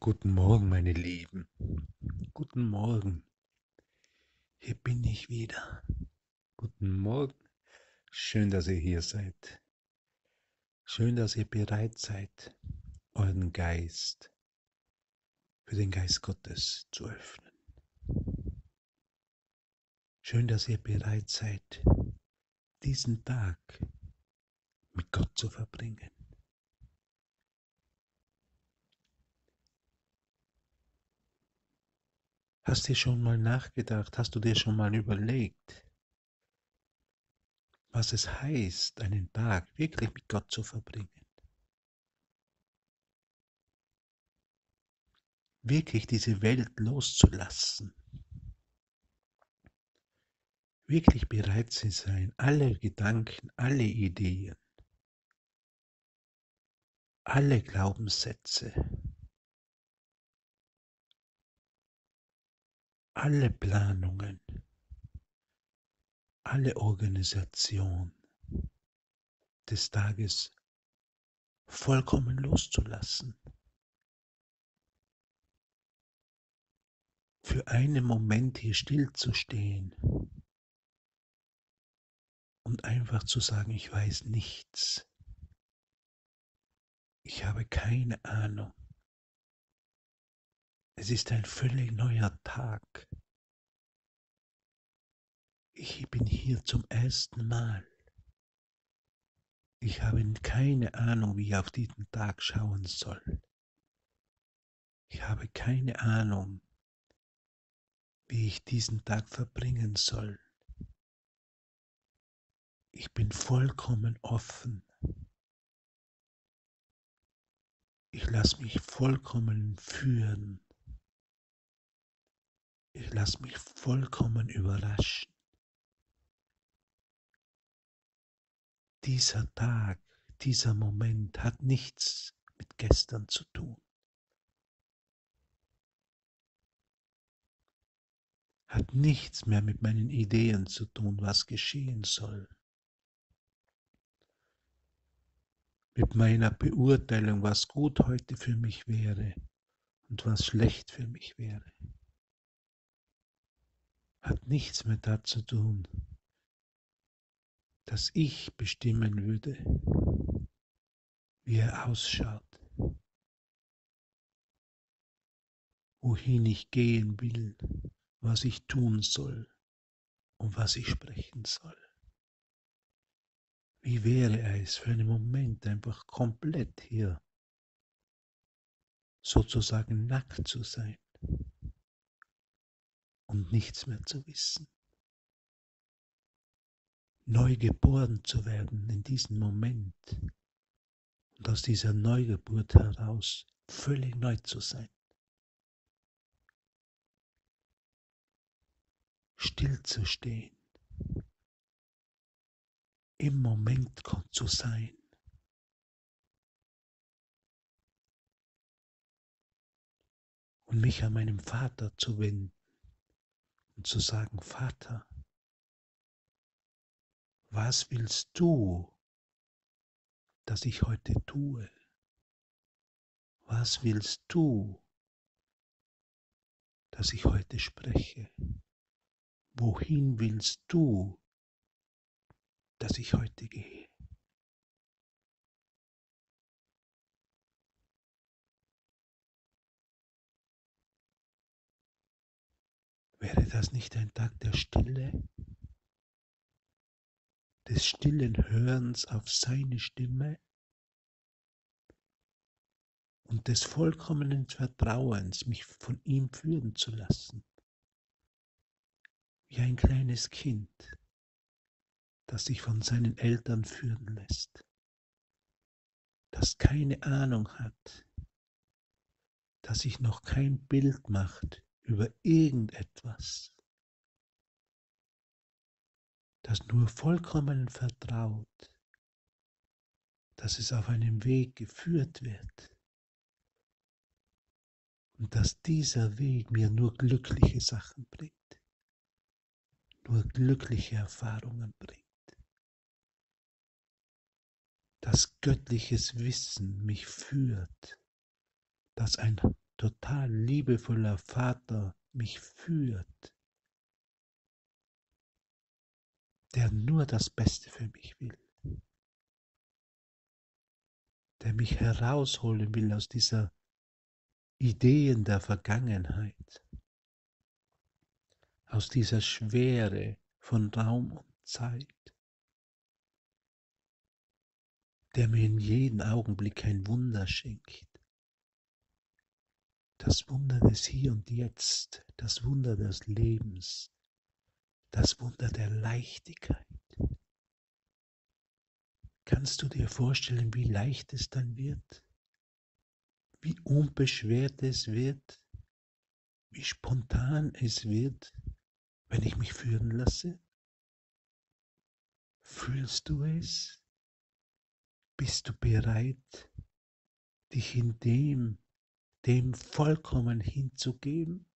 Guten Morgen, meine Lieben. Guten Morgen. Hier bin ich wieder. Guten Morgen. Schön, dass ihr hier seid. Schön, dass ihr bereit seid, euren Geist für den Geist Gottes zu öffnen. Schön, dass ihr bereit seid, diesen Tag mit Gott zu verbringen. Hast du schon mal nachgedacht, hast du dir schon mal überlegt, was es heißt, einen Tag wirklich mit Gott zu verbringen? Wirklich diese Welt loszulassen. Wirklich bereit zu sein, alle Gedanken, alle Ideen, alle Glaubenssätze, alle Planungen, alle Organisation des Tages vollkommen loszulassen. Für einen Moment hier stillzustehen und einfach zu sagen, ich weiß nichts. Ich habe keine Ahnung. Es ist ein völlig neuer Tag. Ich bin hier zum ersten Mal. Ich habe keine Ahnung, wie ich auf diesen Tag schauen soll. Ich habe keine Ahnung, wie ich diesen Tag verbringen soll. Ich bin vollkommen offen. Ich lasse mich vollkommen führen. Ich lasse mich vollkommen überraschen. Dieser Tag, dieser Moment hat nichts mit gestern zu tun. Hat nichts mehr mit meinen Ideen zu tun, was geschehen soll. Mit meiner Beurteilung, was gut heute für mich wäre und was schlecht für mich wäre. Hat nichts mehr dazu zu tun, dass ich bestimmen würde, wie er ausschaut, wohin ich gehen will, was ich tun soll und was ich sprechen soll. Wie wäre es für einen Moment einfach komplett hier, sozusagen nackt zu sein und nichts mehr zu wissen. Neu geboren zu werden in diesem Moment und aus dieser Neugeburt heraus völlig neu zu sein. Stillzustehen, im Moment zu sein. Und mich an meinem Vater zu wenden und zu sagen, Vater, was willst du, dass ich heute tue? Was willst du, dass ich heute spreche? Wohin willst du, dass ich heute gehe? Wäre das nicht ein Tag der Stille, des stillen Hörens auf seine Stimme und des vollkommenen Vertrauens, mich von ihm führen zu lassen? Wie ein kleines Kind, das sich von seinen Eltern führen lässt, das keine Ahnung hat, das sich noch kein Bild macht über irgendetwas, das nur vollkommen vertraut, dass es auf einem Weg geführt wird und dass dieser Weg mir nur glückliche Sachen bringt, nur glückliche Erfahrungen bringt, dass göttliches Wissen mich führt, dass ein total liebevoller Vater mich führt, der nur das Beste für mich will, der mich herausholen will aus dieser Ideen der Vergangenheit, aus dieser Schwere von Raum und Zeit, der mir in jedem Augenblick ein Wunder schenkt. Das Wunder des Hier und Jetzt, das Wunder des Lebens, das Wunder der Leichtigkeit. Kannst du dir vorstellen, wie leicht es dann wird? Wie unbeschwert es wird? Wie spontan es wird, wenn ich mich führen lasse? Fühlst du es? Bist du bereit, dich in dem vollkommen hinzugeben?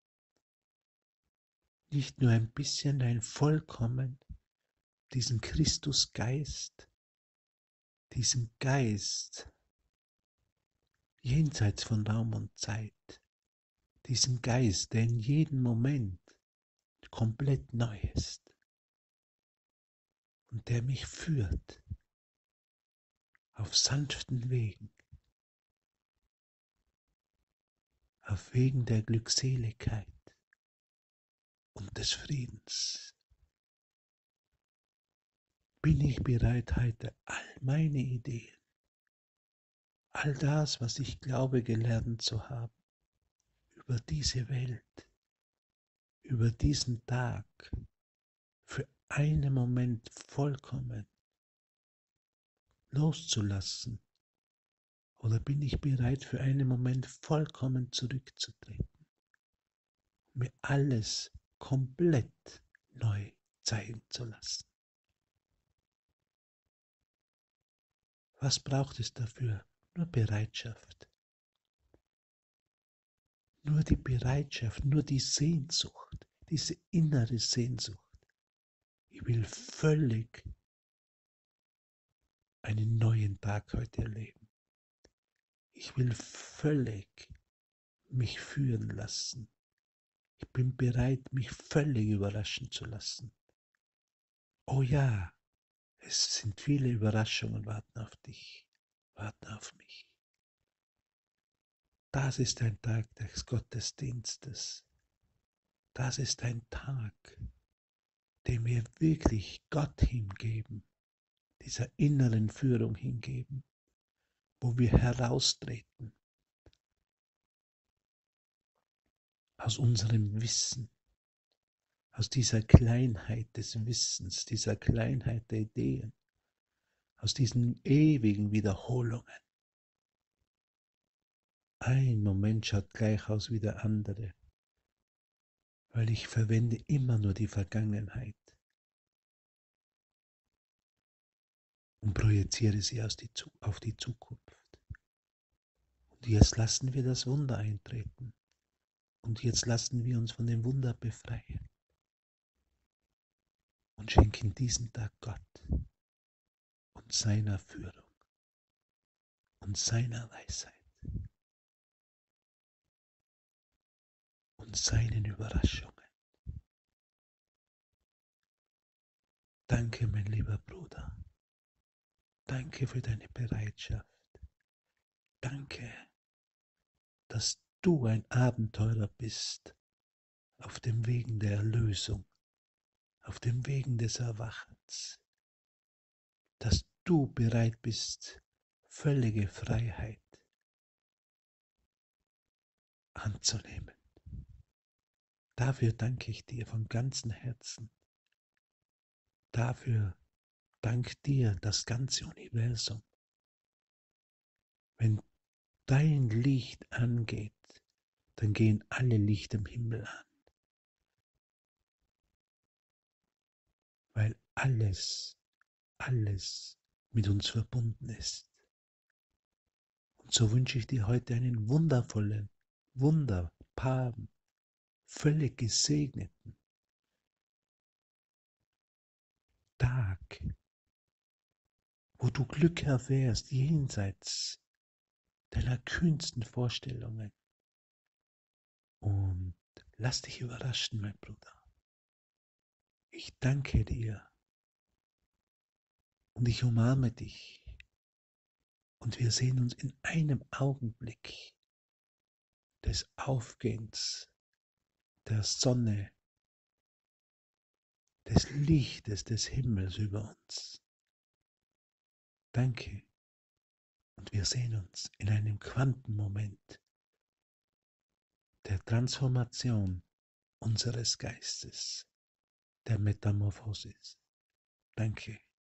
Nicht nur ein bisschen, nein, vollkommen, diesen Christusgeist, diesen Geist jenseits von Raum und Zeit, diesen Geist, der in jedem Moment komplett neu ist und der mich führt auf sanften Wegen, auf Wegen der Glückseligkeit und des Friedens. Bin ich bereit, heute all meine Ideen, all das, was ich glaube gelernt zu haben, über diese Welt, über diesen Tag, für einen Moment vollkommen loszulassen? Oder bin ich bereit, für einen Moment vollkommen zurückzutreten, mir alles komplett neu zeigen zu lassen? Was braucht es dafür? Nur Bereitschaft. Nur die Bereitschaft, nur die Sehnsucht, diese innere Sehnsucht. Ich will völlig einen neuen Tag heute erleben. Ich will völlig mich führen lassen. Ich bin bereit, mich völlig überraschen zu lassen. Oh ja, es sind viele Überraschungen warten auf dich, warten auf mich. Das ist ein Tag des Gottesdienstes. Das ist ein Tag, den wir wirklich Gott hingeben, dieser inneren Führung hingeben, wo wir heraustreten aus unserem Wissen, aus dieser Kleinheit des Wissens, dieser Kleinheit der Ideen, aus diesen ewigen Wiederholungen. Ein Moment schaut gleich aus wie der andere, weil ich verwende immer nur die Vergangenheit und projiziere sie auf die Zukunft. Und jetzt lassen wir das Wunder eintreten. Und jetzt lassen wir uns von dem Wunder befreien und schenken diesen Tag Gott und seiner Führung und seiner Weisheit und seinen Überraschungen. Danke, mein lieber Bruder. Danke für deine Bereitschaft. Danke, dass du ein Abenteurer bist auf dem Wegen der Erlösung, auf dem Wegen des Erwachens, dass du bereit bist, völlige Freiheit anzunehmen. Dafür danke ich dir von ganzem Herzen. Dafür dank dir das ganze Universum. Wenn dein Licht angeht, dann gehen alle Lichter im Himmel an. Weil alles mit uns verbunden ist. Und so wünsche ich dir heute einen wundervollen, wunderbaren, völlig gesegneten Tag, wo du Glück erfährst jenseits deiner kühnsten Vorstellungen, Und lass dich überraschen, mein Bruder. Ich danke dir und ich umarme dich. Und wir sehen uns in einem Augenblick des Aufgehens der Sonne, des Lichtes des Himmels über uns. Danke. Und wir sehen uns in einem Quantenmoment der Transformation unseres Geistes, der Metamorphosis. Danke.